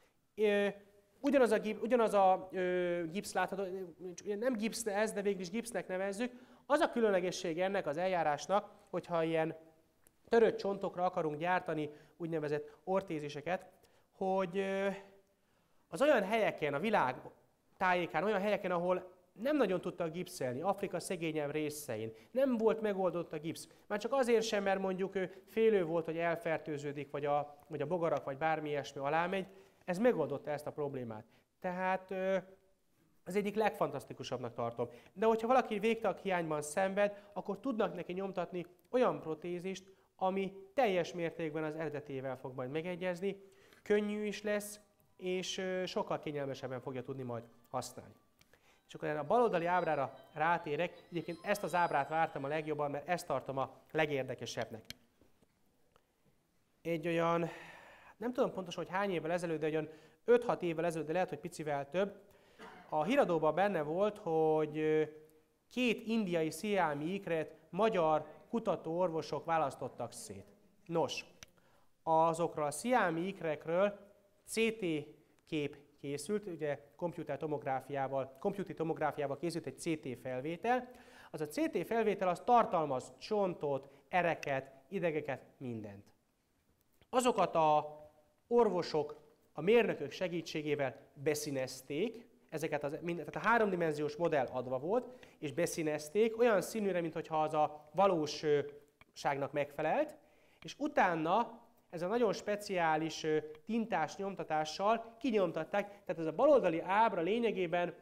Ugyanaz a gipsz látható, nem gipsz ez, de végül is gipsznek nevezzük. Az a különlegesség ennek az eljárásnak, hogyha ilyen törött csontokra akarunk gyártani úgynevezett ortéziseket, hogy az olyan helyeken, a világ tájékán, olyan helyeken, ahol nem nagyon tudtak gipszelni, Afrika szegényebb részein, nem volt megoldott a gipsz. Már csak azért sem, mert mondjuk félő volt, hogy elfertőződik, vagy a bogarak, vagy bármi ilyesmi alá megy, ez megoldotta ezt a problémát. Tehát az egyik legfantasztikusabbnak tartom. De hogyha valaki végtag hiányban szenved, akkor tudnak neki nyomtatni olyan protézist, ami teljes mértékben az eredetével fog majd megegyezni, könnyű is lesz, és sokkal kényelmesebben fogja tudni majd használni. És akkor erre a baloldali ábrára rátérek, egyébként ezt az ábrát vártam a legjobban, mert ezt tartom a legérdekesebbnek. Egy olyan, nem tudom pontosan, hogy hány évvel ezelőtt, de olyan 5-6 évvel ezelőtt, de lehet, hogy picivel több, a híradóban benne volt, hogy 2 indiai sziámi ikret magyar kutatóorvosok választottak szét. Nos, azokról a sziámi ikrekről CT kép készült, ugye computer tomográfiával készült egy CT felvétel. Az a CT felvétel az tartalmaz csontot, ereket, idegeket, mindent. Azokat az orvosok a mérnökök segítségével beszínezték, tehát a 3-dimenziós modell adva volt, és beszínezték olyan színűre, mintha az a valóságnak megfelelt, és utána ez a nagyon speciális tintás nyomtatással kinyomtatták, tehát ez a baloldali ábra lényegében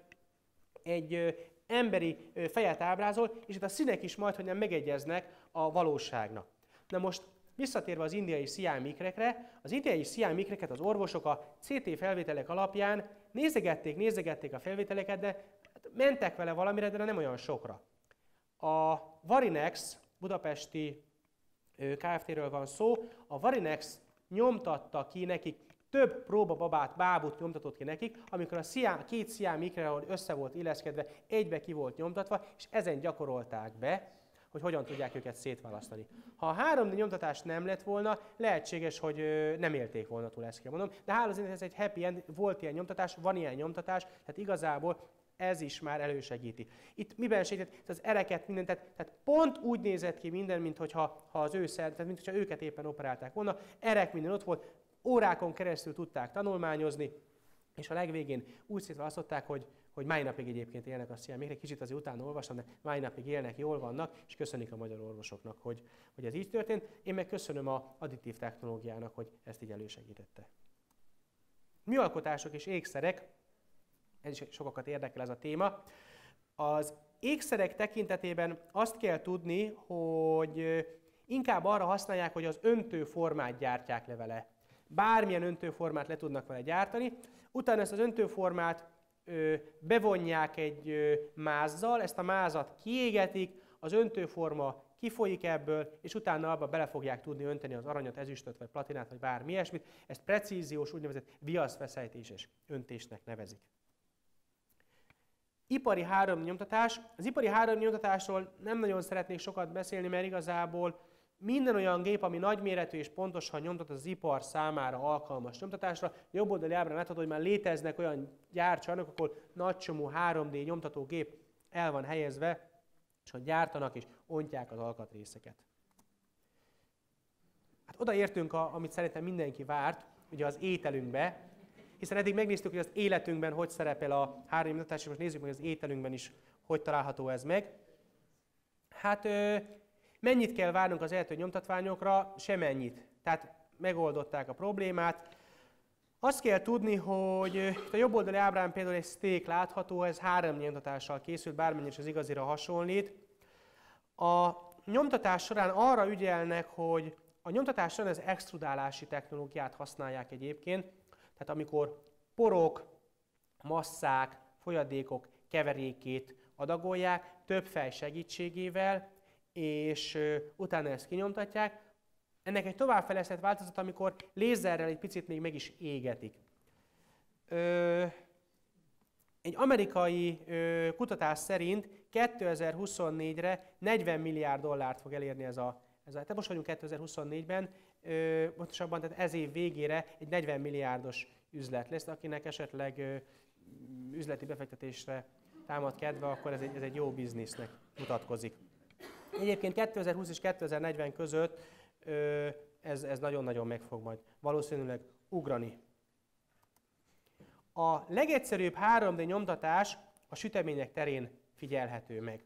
egy emberi fejet ábrázol, és itt a színek is majd, hogy nem megegyeznek a valóságnak. Na most visszatérve az indiai sziám ikrekre, az indiai sziám ikreket az orvosok a CT felvételek alapján nézegették a felvételeket, de mentek vele valamire, de nem olyan sokra. A Varinex budapesti Kft-ről van szó, a Varinex nyomtatta ki nekik, több próbababát, bábút nyomtatott ki nekik, amikor a 2 sziám ikre, ahol össze volt illeszkedve, egybe ki volt nyomtatva, és ezen gyakorolták be, hogy hogyan tudják őket szétválasztani. Ha a 3D nyomtatás nem lett volna, lehetséges, hogy nem élték volna túl, ezt kell mondom, de hála az ez egy happy end, volt ilyen nyomtatás, van ilyen nyomtatás, tehát igazából ez is már elősegíti. Itt miben segített? Az ereket, mindent, tehát pont úgy nézett ki minden, mintha az tehát mintha őket éppen operálták volna. Erek minden ott volt, órákon keresztül tudták tanulmányozni, és a legvégén úgy szétválasztották, hogy mai napig egyébként élnek a sziámikre, kicsit azért utána olvastam, de mai napig élnek, jól vannak, és köszönik a magyar orvosoknak, hogy ez így történt. Én meg köszönöm az additív technológiának, hogy ezt így elősegítette. Műalkotások és ékszerek, ez is sokakat érdekel ez a téma. Az ékszerek tekintetében azt kell tudni, hogy inkább arra használják, hogy az öntőformát gyártják le vele. Bármilyen öntőformát le tudnak vele gyártani. Utána ezt az öntőformát bevonják egy mázzal, ezt a mázat kiégetik, az öntőforma kifolyik ebből, és utána abba bele fogják tudni önteni az aranyat, ezüstöt, vagy platinát, vagy bármi ilyesmit. Ezt precíziós, úgynevezett viaszfeszejtéses öntésnek nevezik. Ipari 3D nyomtatás. Az ipari 3D nyomtatásról nem nagyon szeretnék sokat beszélni, mert igazából minden olyan gép, ami nagyméretű és pontosan nyomtat, az ipar számára alkalmas nyomtatásra. Jobb oldali ábrán látható, hogy már léteznek olyan gyárcsarnok, ahol nagy csomó 3D nyomtatógép el van helyezve, és hogy gyártanak és ontják az alkatrészeket. Hát odaértünk, amit szerintem mindenki várt, ugye az ételünkbe, hiszen eddig megnéztük, hogy az életünkben hogy szerepel a 3D nyomtatás, és most nézzük meg, hogy az ételünkben is hogy található ez meg. Hát mennyit kell várnunk az eltő nyomtatványokra? Semennyit. Tehát megoldották a problémát. Azt kell tudni, hogy itt a jobb oldali ábrán például egy steak látható, ez 3D nyomtatással készült, bármennyire is az igazira hasonlít. A nyomtatás során arra ügyelnek, hogy a nyomtatás során az extrudálási technológiát használják egyébként. Tehát amikor porok, masszák, folyadékok keverékét adagolják több fej segítségével, és utána ezt kinyomtatják. Ennek egy továbbfejlesztett változat, amikor lézerrel egy picit még meg is égetik. Egy amerikai kutatás szerint 2024-re 40 milliárd dollárt fog elérni tehát most vagyunk 2024-ben, pontosabban tehát ez év végére egy 40 milliárdos üzlet lesz, akinek esetleg üzleti befektetésre támad kedve, akkor ez egy jó biznisznek mutatkozik. Egyébként 2020 és 2040 között ez nagyon-nagyon meg fog majd valószínűleg ugrani. A legegyszerűbb 3D nyomtatás a sütemények terén figyelhető meg.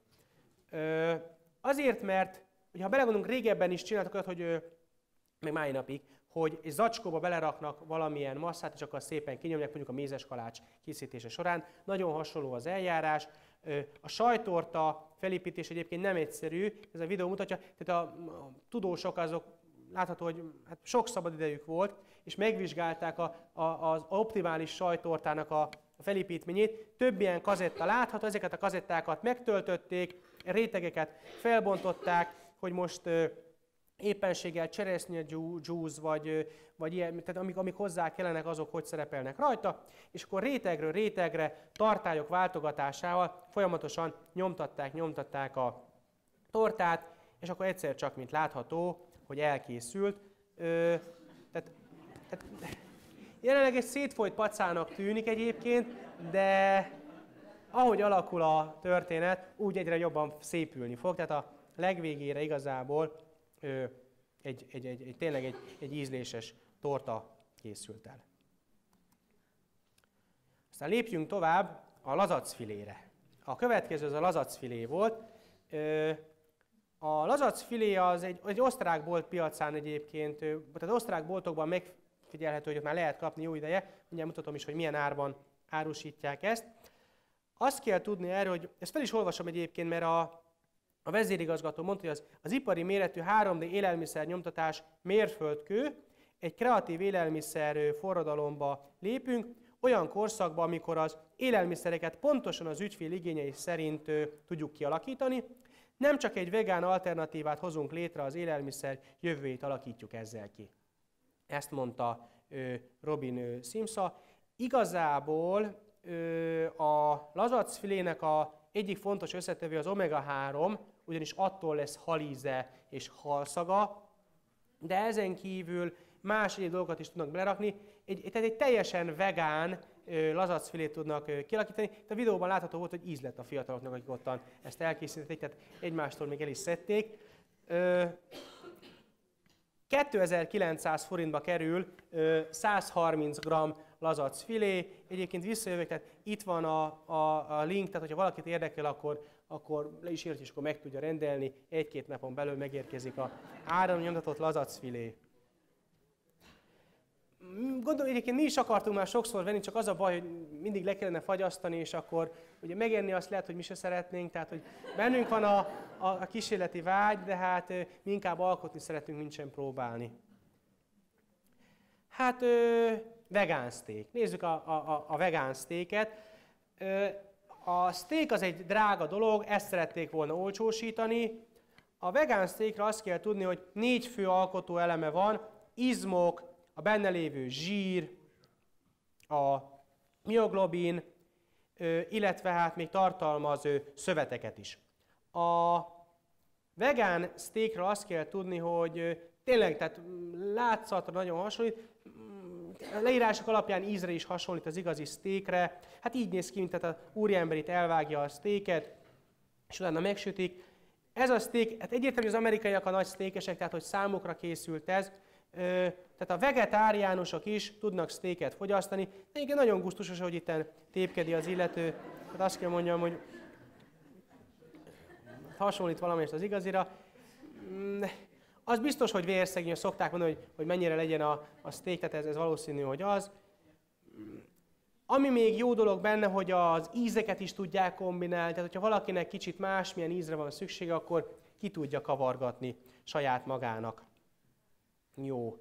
Azért, mert ha belegondolunk, régebben is csináltak olyat, hogy meg mai napig, hogy egy zacskóba beleraknak valamilyen masszát, és akkor szépen kinyomják, mondjuk a mézes kalács készítése során. Nagyon hasonló az eljárás. A sajttorta felépítés egyébként nem egyszerű, ez a videó mutatja, tehát a tudósok azok látható, hogy hát sok szabad idejük volt, és megvizsgálták az optimális sajttortának a felépítményét. Több ilyen kazetta látható, ezeket a kazettákat megtöltötték, rétegeket felbontották, hogy most éppenséggel cseresznye juice, vagy ilyen, tehát amik hozzá kellenek, azok hogy szerepelnek rajta, és akkor rétegről rétegre tartályok váltogatásával folyamatosan nyomtatták a tortát, és akkor egyszer csak, mint látható, hogy elkészült. Tehát jelenleg egy szétfolyt pacának tűnik egyébként, de ahogy alakul a történet, úgy egyre jobban szépülni fog, tehát a legvégére igazából tényleg egy ízléses torta készült el. Aztán lépjünk tovább a lazacfilére. A következő az a lazacfilé volt. A lazacfilé az egy osztrák bolt piacán egyébként, tehát osztrák boltokban megfigyelhető, hogy ott már lehet kapni jó ideje. Mindjárt mutatom is, hogy milyen árban árusítják ezt. Azt kell tudni erről, hogy ezt fel is olvasom egyébként, mert a vezérigazgató mondta, hogy az ipari méretű 3D élelmiszer nyomtatás mérföldkő, egy kreatív élelmiszer forradalomba lépünk, olyan korszakba, amikor az élelmiszereket pontosan az ügyfél igényei szerint tudjuk kialakítani, nem csak egy vegán alternatívát hozunk létre, az élelmiszer jövőjét alakítjuk ezzel ki. Ezt mondta Robin Simsa. Igazából a lazacfilének egyik fontos összetevő az omega-3, ugyanis attól lesz halíze és halszaga, de ezen kívül más egyéb dolgokat is tudnak belerakni. Tehát egy teljesen vegán lazacfilét tudnak kialakítani. A videóban látható volt, hogy íz lett a fiataloknak, akik ottan ezt elkészítették, tehát egymástól még el is szedték. 2900 forintba kerül 130 g lazacfilé. Egyébként visszajövök, tehát itt van a link, tehát hogyha valakit érdekel, akkor le is írt, és akkor meg tudja rendelni. 1-2 napon belül megérkezik a áron nyomtatott lazacfilé. Gondolom, egyébként mi is akartunk már sokszor venni, csak az a baj, hogy mindig le kellene fagyasztani, és akkor ugye megenni azt lehet, hogy mi se szeretnénk, tehát hogy bennünk van a kísérleti vágy, de hát mi inkább alkotni szeretünk, mint sem próbálni. Hát vegán steak. Nézzük a vegán steaket. A steak az egy drága dolog, ezt szerették volna olcsósítani. A vegán steakra azt kell tudni, hogy 4 fő alkotó eleme van, izmok, a benne lévő zsír, a mioglobin, illetve hát még tartalmaz szöveteket is. A vegán steakra azt kell tudni, hogy tényleg, tehát látszatra nagyon hasonlít, a leírások alapján ízre is hasonlít az igazi steakre. Hát így néz ki, mint tehát az úriember itt elvágja a steaket, és utána megsütik. Ez a steak, hát egyértelmű, az amerikaiak a nagy steakesek, tehát hogy számukra készült ez. Tehát a vegetáriánusok is tudnak steaket fogyasztani. De igen, nagyon gusztusos, hogy itt tépkedi az illető. Tehát azt kell mondjam, hogy hasonlít valamelyest az igazira. Az biztos, hogy vérszegény, szokták mondani, hogy mennyire legyen a steak, tehát ez valószínű, hogy az. Ami még jó dolog benne, hogy az ízeket is tudják kombinálni, tehát hogyha valakinek kicsit másmilyen ízre van szüksége, akkor ki tudja kavargatni saját magának. Jó.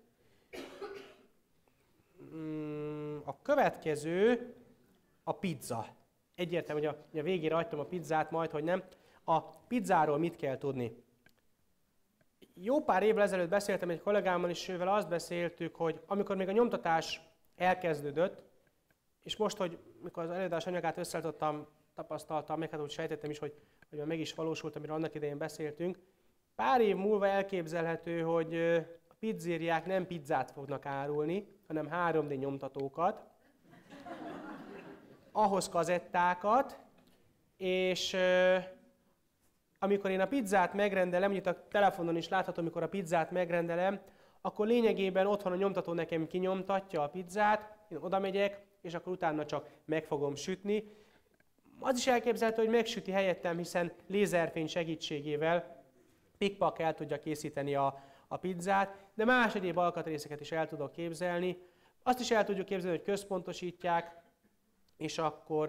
A következő a pizza. Egyértelmű, hogy a végére hagytam a pizzát, majd, hogy nem. A pizzáról mit kell tudni? Jó pár évvel ezelőtt beszéltem egy kollégámmal, és ővel azt beszéltük, hogy amikor még a nyomtatás elkezdődött, és most, hogy mikor az előadás anyagát összeállítottam, tapasztaltam, meg hát úgy sejtettem is, hogy meg is valósult, amiről annak idején beszéltünk. Pár év múlva elképzelhető, hogy a pizzériák nem pizzát fognak árulni, hanem 3D nyomtatókat, ahhoz kazettákat, és amikor én a pizzát megrendelem, itt a telefonon is látható, amikor a pizzát megrendelem, akkor lényegében otthon a nyomtató nekem kinyomtatja a pizzát, én oda megyek, és akkor utána csak meg fogom sütni. Az is elképzelhető, hogy megsüti helyettem, hiszen lézerfény segítségével pikpak el tudja készíteni a a pizzát, de más egyéb alkatrészeket is el tudok képzelni. Azt is el tudjuk képzelni, hogy központosítják, és akkor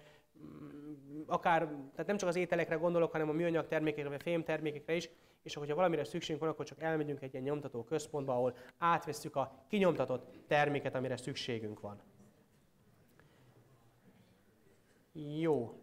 akár, tehát nem csak az ételekre gondolok, hanem a műanyag termékekre, vagy fém termékekre is, és hogyha valamire szükségünk van, akkor csak elmegyünk egy ilyen nyomtató központba, ahol átvesszük a kinyomtatott terméket, amire szükségünk van. Jó.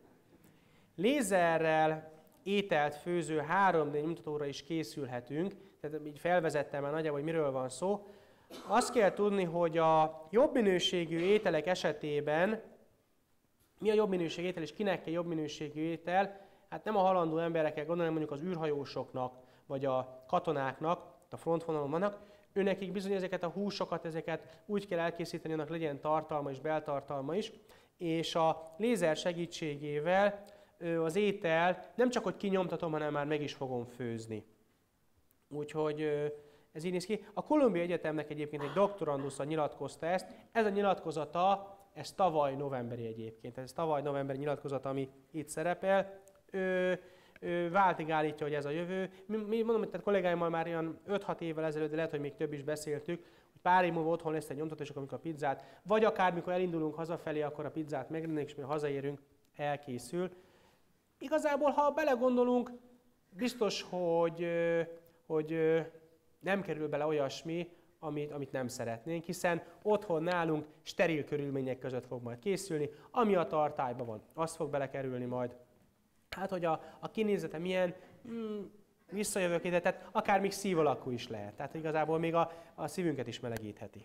Lézerrel ételt főző 3D nyomtatóra is készülhetünk, tehát így felvezettem már nagyjából, hogy miről van szó. Azt kell tudni, hogy a jobb minőségű ételek esetében, mi a jobb minőségű étel, és kinek kell jobb minőségű étel, hát nem a halandó emberekkel kell gondolni, mondjuk az űrhajósoknak, vagy a katonáknak, a frontvonalon vannak, őnekik bizony ezeket a húsokat, ezeket úgy kell elkészíteni, annak legyen tartalma és beltartalma is, és a lézer segítségével az étel nem csak hogy kinyomtatom, hanem már meg is fogom főzni. Úgyhogy ez így néz ki. A Columbia Egyetemnek egyébként egy doktorandusza nyilatkozta ezt. Ez a nyilatkozata, ez tavaly novemberi egyébként. Ez tavaly novemberi nyilatkozata, ami itt szerepel. Váltig állítja, hogy ez a jövő. Mi mondom, hogy tehát kollégáimmal már olyan 5-6 évvel ezelőtt, de lehet, hogy még több is beszéltük, hogy pár év múlva otthon lesz egy nyomtató, és amikor a pizzát, vagy akár mikor elindulunk hazafelé, akkor a pizzát megrendeljük, és mire hazaérünk, elkészül. Igazából, ha belegondolunk, biztos, hogy nem kerül bele olyasmi, amit nem szeretnénk, hiszen otthon nálunk steril körülmények között fog majd készülni, ami a tartályban van, az fog belekerülni majd. Hát, hogy a kinézete milyen, visszajövök ide, tehát akár még szív alakú is lehet. Tehát igazából még a szívünket is melegítheti.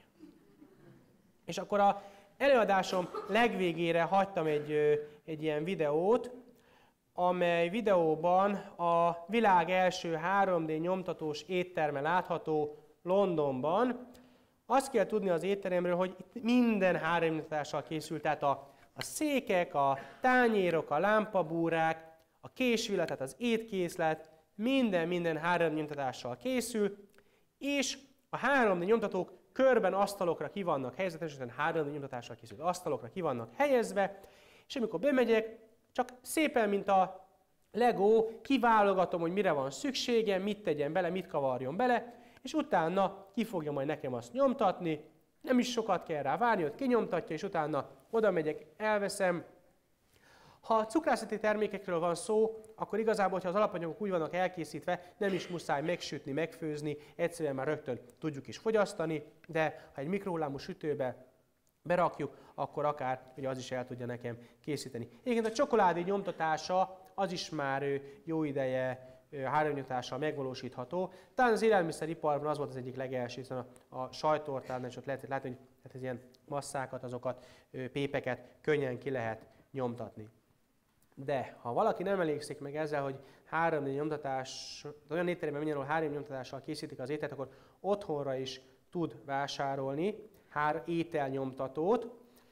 És akkor az előadásom legvégére hagytam egy ilyen videót, amely videóban a világ első 3D nyomtatós étterme látható Londonban. Azt kell tudni az étteremről, hogy itt minden 3D nyomtatással készült, tehát a székek, a tányérok, a lámpabúrák, a késvilla, tehát az étkészlet, minden 3D nyomtatással készül, és a 3D nyomtatók körben asztalokra ki vannak helyezve, természetesen 3D nyomtatással készült asztalokra ki vannak helyezve, és amikor bemegyek, csak szépen, mint a Lego, kiválogatom, hogy mire van szükségem, mit tegyen bele, mit kavarjon bele, és utána ki fogja majd nekem azt nyomtatni, nem is sokat kell rá várni, hogy kinyomtatja, és utána oda megyek, elveszem. Ha cukrászati termékekről van szó, akkor igazából, ha az alapanyagok úgy vannak elkészítve, nem is muszáj megsütni, megfőzni, egyszerűen már rögtön tudjuk is fogyasztani, de ha egy mikrohullámú sütőbe berakjuk, akkor akár ugye az is el tudja nekem készíteni. Egyébként a csokoládé nyomtatása az is már jó ideje 3D nyomtatással megvalósítható. Talán az élelmiszeriparban az volt az egyik legelső, hiszen a sajttortán is ott lehet látni, hogy hát ez ilyen masszákat, azokat, pépeket könnyen ki lehet nyomtatni. De ha valaki nem elégszik meg ezzel, hogy 3D nyomtatás, olyan étteremben menjen, ahol 3D nyomtatással készítik az ételt, akkor otthonra is tud vásárolni ételnyomtatót.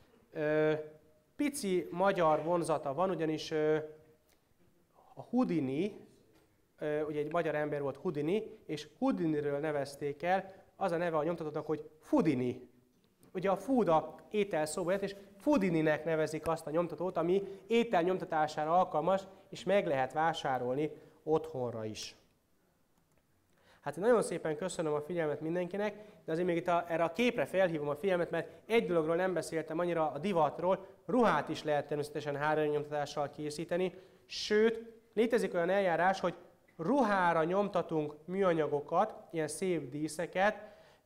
Pici magyar vonzata van, ugyanis a Houdini, ugye egy magyar ember volt Houdini, és Houdiniről nevezték el, az a neve a nyomtatónak, hogy Foodini. Ugye a food a étel szóba jött, és Foodininek nevezik azt a nyomtatót, ami étel nyomtatására alkalmas, és meg lehet vásárolni otthonra is. Hát én nagyon szépen köszönöm a figyelmet mindenkinek, de azért még itt erre a képre felhívom a figyelmet, mert egy dologról nem beszéltem annyira, a divatról, ruhát is lehet természetesen 3D nyomtatással készíteni, sőt, létezik olyan eljárás, hogy ruhára nyomtatunk műanyagokat, ilyen szép díszeket,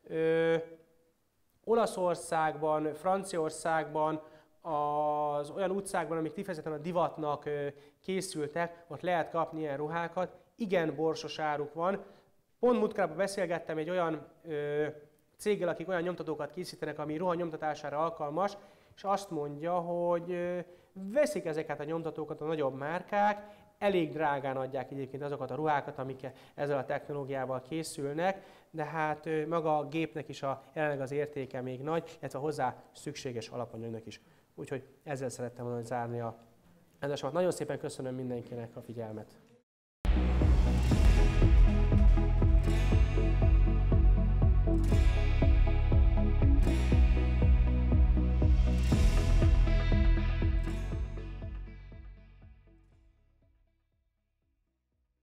Olaszországban, Franciaországban, az olyan utcákban, amik kifejezetten a divatnak készültek, ott lehet kapni ilyen ruhákat, igen borsos áruk van. Pont múltkor beszélgettem egy olyan céggel, akik olyan nyomtatókat készítenek, ami ruha nyomtatására alkalmas, és azt mondja, hogy veszik ezeket a nyomtatókat a nagyobb márkák, elég drágán adják egyébként azokat a ruhákat, amik ezzel a technológiával készülnek, de hát maga a gépnek is jelenleg az értéke még nagy, illetve hozzá szükséges alapanyagnak is. Úgyhogy ezzel szerettem volna zárni a előadásomat. Nagyon szépen köszönöm mindenkinek a figyelmet.